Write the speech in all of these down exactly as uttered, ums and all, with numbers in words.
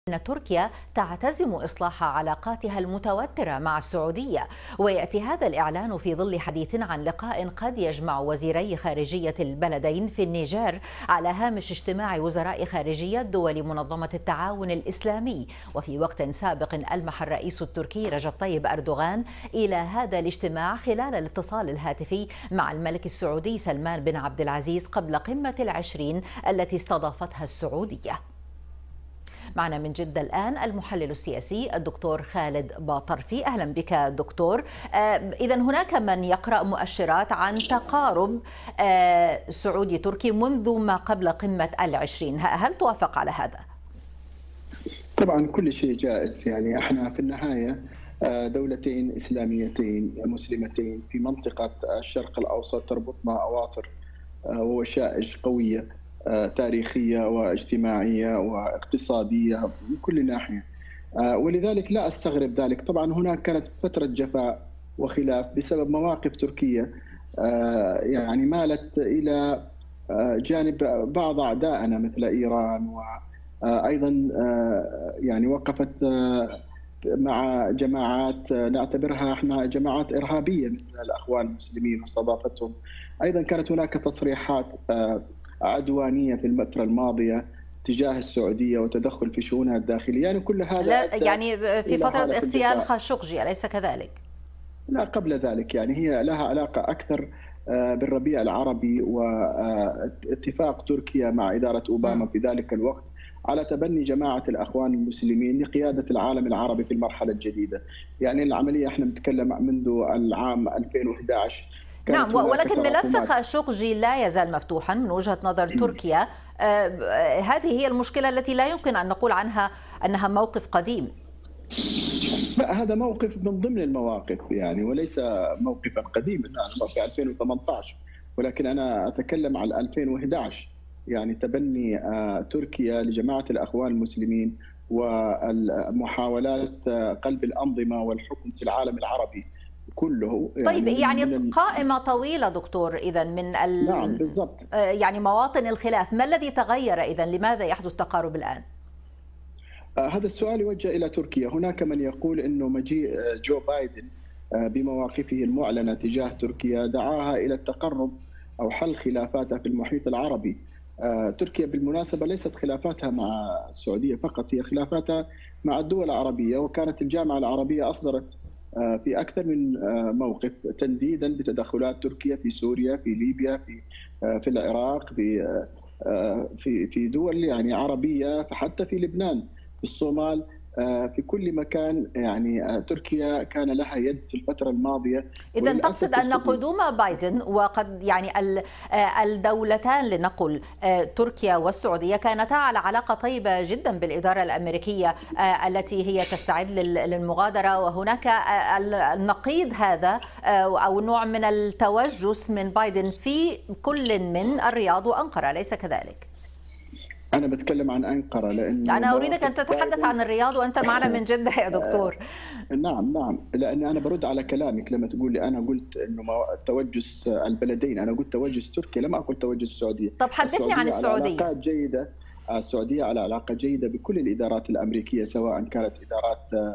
أن تركيا تعتزم إصلاح علاقاتها المتوترة مع السعودية، ويأتي هذا الإعلان في ظل حديث عن لقاء قد يجمع وزيري خارجية البلدين في النيجر على هامش اجتماع وزراء خارجية دول منظمة التعاون الإسلامي. وفي وقت سابق ألمح الرئيس التركي رجب طيب أردوغان إلى هذا الاجتماع خلال الاتصال الهاتفي مع الملك السعودي سلمان بن عبد العزيز قبل قمة العشرين التي استضافتها السعودية. معنا من جدة الآن المحلل السياسي الدكتور خالد باطرفي. أهلا بك دكتور. إذا هناك من يقرأ مؤشرات عن تقارب سعودي تركي منذ ما قبل قمة العشرين، هل توافق على هذا؟ طبعا كل شيء جائز، يعني احنا في النهاية دولتين إسلاميتين مسلمتين في منطقة الشرق الأوسط تربطنا أواصر ووشائج قوية تاريخية واجتماعية واقتصادية من كل ناحية، ولذلك لا أستغرب ذلك. طبعا هناك كانت فترة جفاء وخلاف بسبب مواقف تركية يعني مالت إلى جانب بعض أعدائنا مثل إيران، وأيضا يعني وقفت مع جماعات نعتبرها احنا جماعات إرهابية مثل الأخوان المسلمين واستضافتهم. أيضا كانت هناك تصريحات عدوانية في الفترة الماضية تجاه السعودية وتدخل في شؤونها الداخلية، يعني كل هذا لا يعني في فترة اغتيال خاشقجي أليس كذلك؟ لا قبل ذلك، يعني هي لها علاقة أكثر بالربيع العربي واتفاق تركيا مع إدارة أوباما في ذلك الوقت على تبني جماعة الأخوان المسلمين لقيادة العالم العربي في المرحلة الجديدة. يعني العملية احنا بنتكلم منذ العام ألفين وأحد عشر. نعم، ولكن ملف خاشقجي لا يزال مفتوحا من وجهة نظر تركيا. آه هذه هي المشكلة التي لا يمكن أن نقول عنها أنها موقف قديم. لا، هذا موقف من ضمن المواقف يعني، وليس موقفا قديما في ألفين وثمانية عشر، ولكن أنا أتكلم عن ألفين وأحد عشر. يعني تبني آه تركيا لجماعة الأخوان المسلمين ومحاولات آه قلب الأنظمة والحكم في العالم العربي كله. يعني طيب يعني من قائمة طويلة دكتور إذا من ال... نعم بالضبط. يعني مواطن الخلاف، ما الذي تغير إذا؟ لماذا يحدث تقارب الآن؟ آه هذا السؤال يوجه إلى تركيا. هناك من يقول إنه مجيء جو بايدن آه بمواقفه المعلنة تجاه تركيا دعاها إلى التقرب أو حل خلافاتها في المحيط العربي. آه تركيا بالمناسبة ليست خلافاتها مع السعودية فقط، هي خلافاتها مع الدول العربية، وكانت الجامعة العربية أصدرت في أكثر من موقف تنديدا بتدخلات تركيا في سوريا، في ليبيا، في في العراق، في في في دول يعني عربية، حتى في لبنان، في الصومال، في كل مكان. يعني تركيا كان لها يد في الفترة الماضية. إذا تقصد أن قدوم بايدن وقد يعني الدولتان لنقل تركيا والسعودية كانتا على علاقة طيبة جدا بالإدارة الأمريكية التي هي تستعد للمغادرة، وهناك النقيض هذا أو نوع من التوجس من بايدن في كل من الرياض وأنقرة، أليس كذلك؟ أنا بتكلم عن أنقرة لأن أنا أريدك أن تتحدث عن الرياض وأنت معنا من جدة يا دكتور. نعم نعم، لأن أنا برد على كلامك لما تقول لي أنا قلت إنه توجس البلدين، أنا قلت توجس تركيا، لم أقل توجس السعودية. طب حدثني عن السعودية. علاقات جيدة، السعودية على علاقة جيدة بكل الإدارات الأمريكية سواء كانت إدارات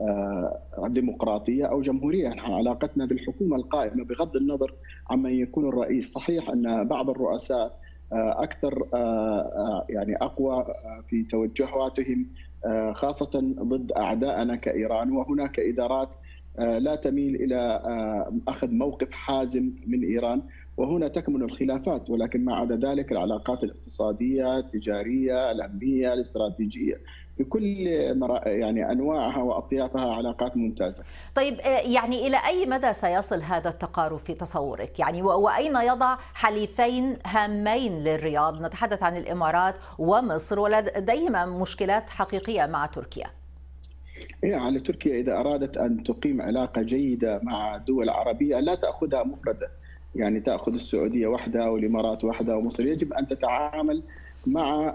ديمقراطية أو جمهورية. نحن علاقتنا بالحكومة القائمة بغض النظر عما يكون الرئيس. صحيح أن بعض الرؤساء أكثر يعني أقوى في توجهاتهم خاصة ضد أعدائنا كإيران، وهناك إدارات لا تميل إلى أخذ موقف حازم من إيران، وهنا تكمن الخلافات. ولكن ما عدا ذلك العلاقات الاقتصادية، التجارية، الأمنية، الاستراتيجية بكل يعني أنواعها وأطيافها علاقات ممتازة. طيب يعني إلى أي مدى سيصل هذا التقارب في تصورك؟ يعني وأين يضع حليفين هامين للرياض؟ نتحدث عن الإمارات ومصر ولديهما مشكلات حقيقية مع تركيا. يعني تركيا إذا أرادت أن تقيم علاقة جيدة مع دول عربية لا تأخذها مفردة، يعني تأخذ السعودية وحدها والإمارات وحدها ومصر. يجب أن تتعامل مع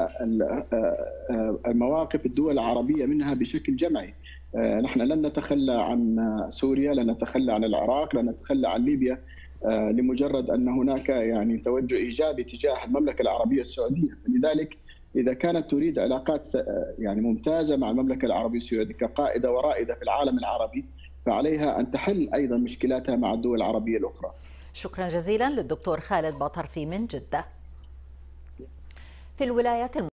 المواقف الدول العربية منها بشكل جمعي. نحن لن نتخلى عن سوريا، لن نتخلى عن العراق، لن نتخلى عن ليبيا لمجرد أن هناك يعني توجه إيجابي تجاه المملكة العربية السعودية. لذلك إذا كانت تريد علاقات يعني ممتازة مع المملكة العربية السعودية كقائدة ورائدة في العالم العربي، فعليها أن تحل أيضا مشكلاتها مع الدول العربية الأخرى. شكرا جزيلا للدكتور خالد باطرفي من جدة. في الولايات